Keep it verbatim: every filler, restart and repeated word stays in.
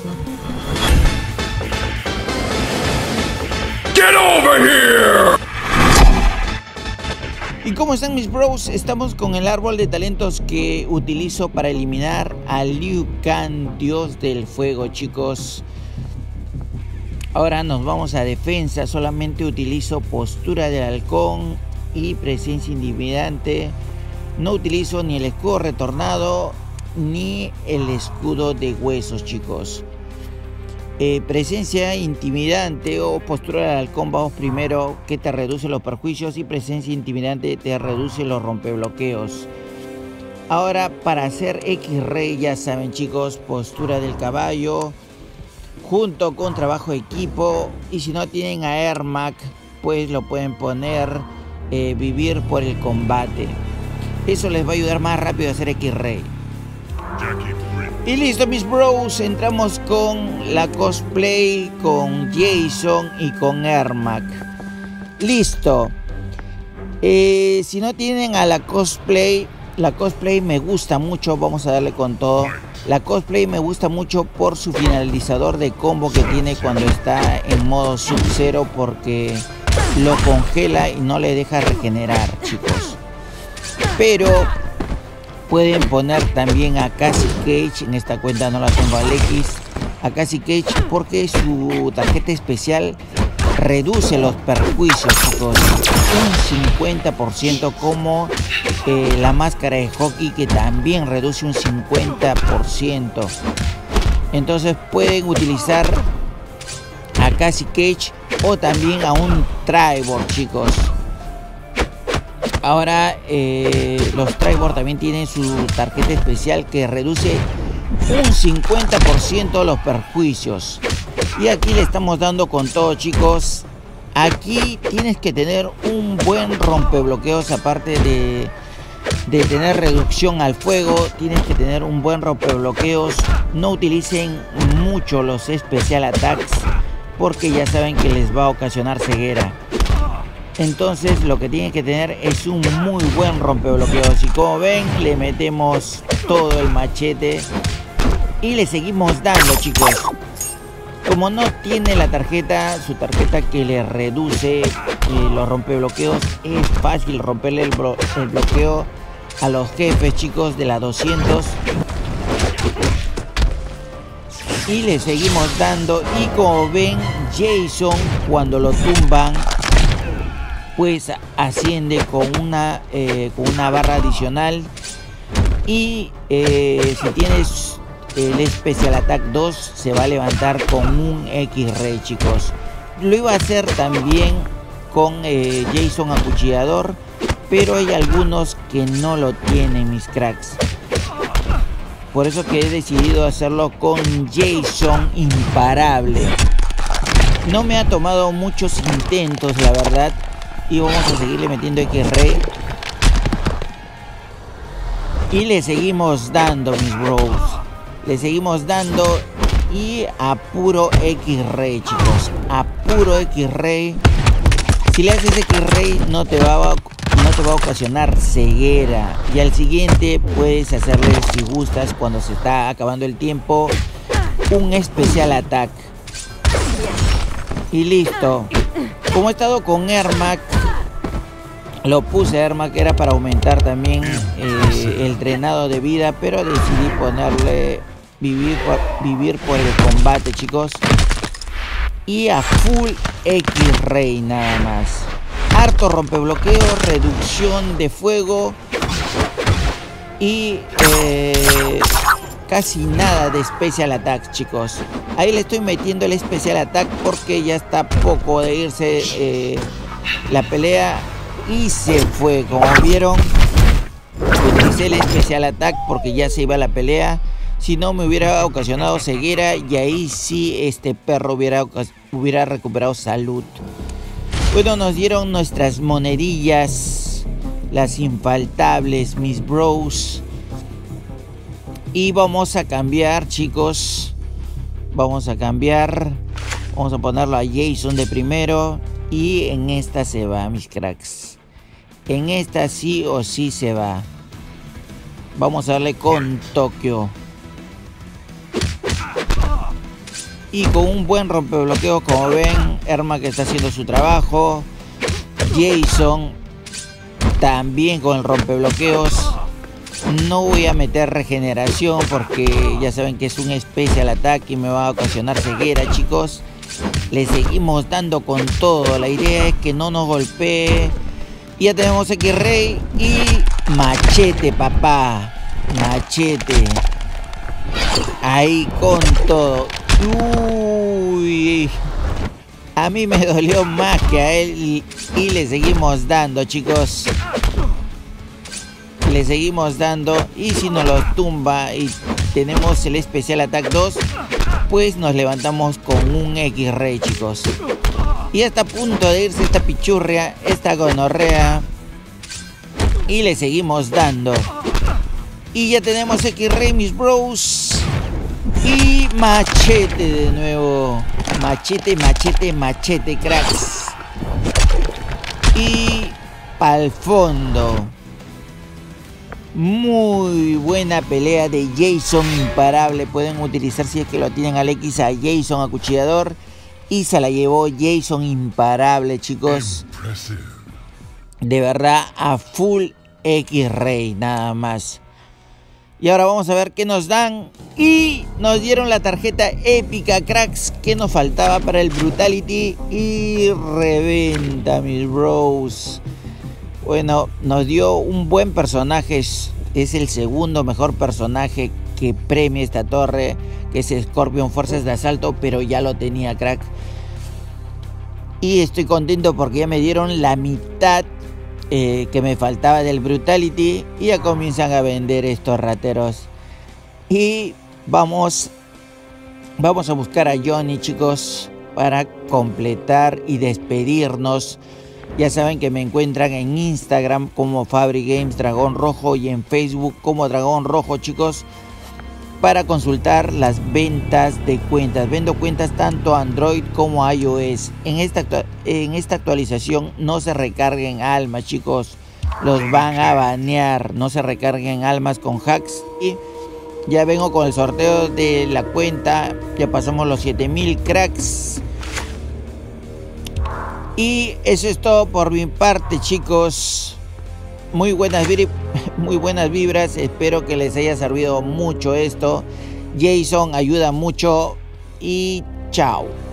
Get over here. ¿Y cómo están mis bros? Estamos con el árbol de talentos que utilizo para eliminar a Liu Kang, dios del fuego, chicos. Ahora nos vamos a defensa. Solamente utilizo postura del halcón y presencia intimidante. No utilizo ni el escudo retornado ni el escudo de huesos, chicos. Eh, presencia intimidante o postura del halcón, vamos primero, que te reduce los perjuicios, y presencia intimidante te reduce los rompebloqueos. Ahora, para hacer X-Ray, ya saben, chicos, postura del caballo junto con trabajo de equipo, y si no tienen a Ermac, pues lo pueden poner eh, vivir por el combate. Eso les va a ayudar más rápido a hacer X-Ray. Y listo mis bros, entramos con la cosplay, con Jason y con Ermac. Listo. Eh, si no tienen a la cosplay, la cosplay me gusta mucho, vamos a darle con todo. La cosplay me gusta mucho por su finalizador de combo que tiene cuando está en modo Sub-Zero, porque lo congela y no le deja regenerar, chicos. Pero pueden poner también a Cassie Cage. En esta cuenta no la tengo al X. A Cassie Cage porque su tarjeta especial reduce los perjuicios, chicos, un cincuenta por ciento, como eh, la máscara de hockey, que también reduce un cincuenta por ciento. Entonces pueden utilizar a Cassie Cage o también a un Tribord, chicos. Ahora eh, los Tribord también tienen su tarjeta especial que reduce un cincuenta por ciento los perjuicios. Y aquí le estamos dando con todo, chicos. Aquí tienes que tener un buen rompebloqueos, aparte de, de tener reducción al fuego. Tienes que tener un buen rompebloqueos. No utilicen mucho los special attacks, porque ya saben que les va a ocasionar ceguera. Entonces lo que tienen que tener es un muy buen rompebloqueos. Y como ven, le metemos todo el machete y le seguimos dando, chicos. Como no tiene la tarjeta, su tarjeta que le reduce eh, los rompebloqueos, es fácil romperle el, blo el bloqueo a los jefes, chicos, de la doscientos. Y le seguimos dando. Y como ven, Jason, cuando lo tumban, pues asciende con una, eh, con una barra adicional. Y eh, si tienes el Special Attack dos, se va a levantar con un X-Ray, chicos. Lo iba a hacer también con eh, Jason Acuchillador, pero hay algunos que no lo tienen, mis cracks. Por eso que he decidido hacerlo con Jason Imparable. No me ha tomado muchos intentos, la verdad. Y vamos a seguirle metiendo X-Ray. Y le seguimos dando, mis bros. Le seguimos dando. Y a puro X-Ray, chicos. A puro X-Ray. Si le haces X-Ray, no te va a, no te va a ocasionar ceguera. Y al siguiente puedes hacerle, si gustas, cuando se está acabando el tiempo, un especial attack. Y listo. Como he estado con Ermac, lo puse a Ermac, era para aumentar también eh, el drenado de vida, pero decidí ponerle vivir por, vivir por el combate, chicos. Y a full X-Ray nada más. Harto rompebloqueo, reducción de fuego y eh, casi nada de special attack, chicos. Ahí le estoy metiendo el special attack porque ya está poco de irse eh, la pelea. Y se fue, como vieron. Utilicé el especial attack porque ya se iba la pelea. Si no, me hubiera ocasionado ceguera, y ahí sí este perro hubiera, hubiera recuperado salud. Bueno, nos dieron nuestras monedillas, las infaltables, mis bros. Y vamos a cambiar, chicos. Vamos a cambiar. Vamos a ponerlo a Jason de primero. Y en esta se va, mis cracks. En esta sí o sí se va. Vamos a darle con Tokio. Y con un buen rompebloqueos, como ven, Erma que está haciendo su trabajo. Jason también con el rompebloqueos. No voy a meter regeneración porque ya saben que es un especial ataque y me va a ocasionar ceguera, chicos. Le seguimos dando con todo. La idea es que no nos golpee. Ya tenemos X-Ray y machete, papá. Machete. Ahí con todo. Uy. A mí me dolió más que a él. Y le seguimos dando, chicos. Le seguimos dando. Y si nos lo tumba y tenemos el especial attack dos, pues nos levantamos con un X-Ray, chicos. Y está a punto de irse esta pichurria, esta gonorrea. Y le seguimos dando. Y ya tenemos X-Ray, mis bros. Y machete de nuevo. Machete, machete, machete, cracks. Y pa'l fondo. Muy buena pelea de Jason imparable. Pueden utilizar, si es que lo tienen al X, a Jason acuchillador. Y se la llevó Jason imparable, chicos. De verdad, a full X-Ray, nada más. Y ahora vamos a ver qué nos dan. Y nos dieron la tarjeta épica, cracks, que nos faltaba para el Brutality. Y reventa, mis bros. Bueno, nos dio un buen personaje. Es el segundo mejor personaje que premia esta torre, que es Scorpion Fuerzas de Asalto, pero ya lo tenía, crack. Y estoy contento porque ya me dieron la mitad eh, que me faltaba del Brutality. Y ya comienzan a vender estos rateros. Y vamos, vamos a buscar a Johnny, chicos, para completar y despedirnos. Ya saben que me encuentran en Instagram como Fabri Games Dragón Rojo y en Facebook como Dragón Rojo, chicos, para consultar las ventas de cuentas. Vendo cuentas tanto Android como iOS. En esta, en esta actualización no se recarguen almas, chicos. Los van a banear. No se recarguen almas con hacks. Y ya vengo con el sorteo de la cuenta. Ya pasamos los siete mil cracks. Y eso es todo por mi parte, chicos. Muy buenas, muy buenas vibras. Espero que les haya servido mucho esto. Jason ayuda mucho. Y chao.